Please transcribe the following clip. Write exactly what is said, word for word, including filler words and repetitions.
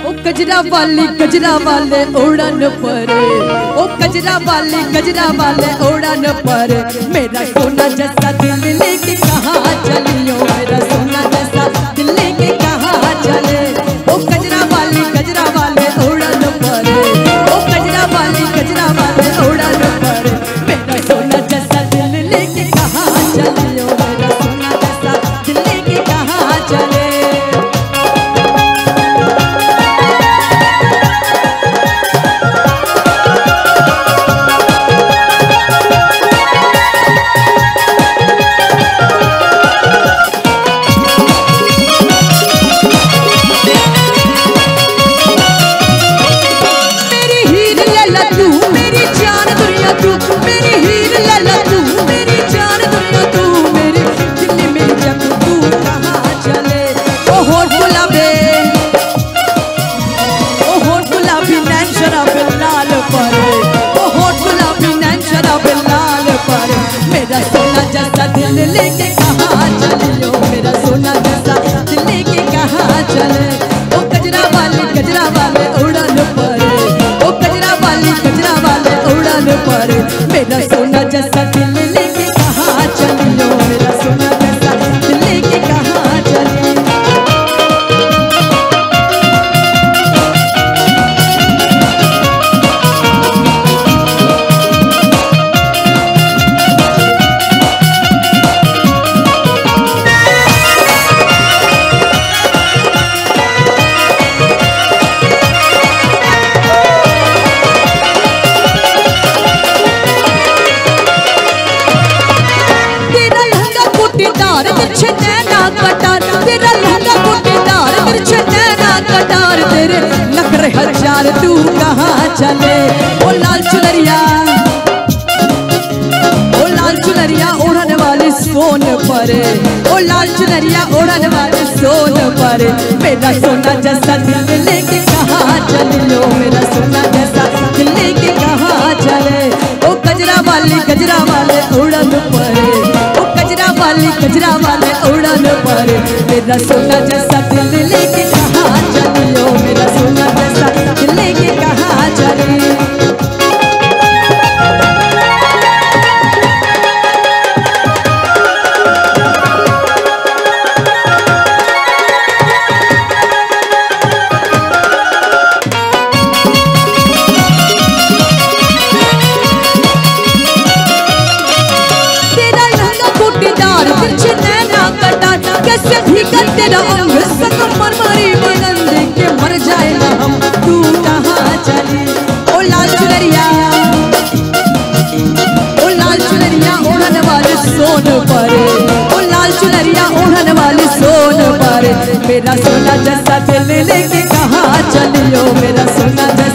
ओ कजरा वाली कजरा वाले उड़न पर, ओ कजरा वाली कजरा वाले उड़न पर, मेरा सोना जैसा दिल लेके कहाँ चलियो, मेरा सोना जैसा दिल लेके कहाँ चले। ओ कजरा वाली कजरा वाले उड़न पर, ओ कजरा वाली कजरा वाले उड़न पर, मेरा सोना जैसा दिल लेके कहाँ चलियो, मेरा सोना जैसा दिल लेके कहाँ चले। मेरा सोना जैसा दिल लेके कहाँ चलियो, मेरा सोना जैसा दिल लेके कहाँ चले। ओ कजरा वाले कजरा वाले उड़न पर, ओ कजरा वाली कजरा वाले उड़न पर, मेरा सोना जैसा दिल लेके कहाँ चलियो, मेरा सोना जैसा दिल लेके कहाँ चले। तेरा लहंगा कोटेदार तिरछे नैना कटार, तेरे नखरे हजार तू कहाँ चले। ओ लाल चुनरिया ओ लाल चुनरिया ओढ़ने वाले सोन पर, ओ लाल चुनरिया ओढ़ने वाले सोन पर, मेरा सोना जैसा दिल लेके कहाँ चलियो, मेरा सोना जैसा दिल लेके कहाँ चले। ओ कजरा वाली गजरा वाले उड़न पर, ओ कजरा वाली गजरा वाले उड़न पर, मेरा सोना जैसा दिल लेके कहाँ चलियो, मेरा सोना जैसा दिल लेके कहाँ चले। कैसे भीगा तेरा अंग सक मरमरी बदन देख के मर जाए ना हम, तू कहाँ चली। ओ लाल चुनरिया ओ लाल चुनरिया ओढ़ने वाले सोन पर, ओ लाल चुनरिया ओढ़ने वाले सोन पर, मेरा सोना जैसा दिल लेके कहाँ चलियो, मेरा सोना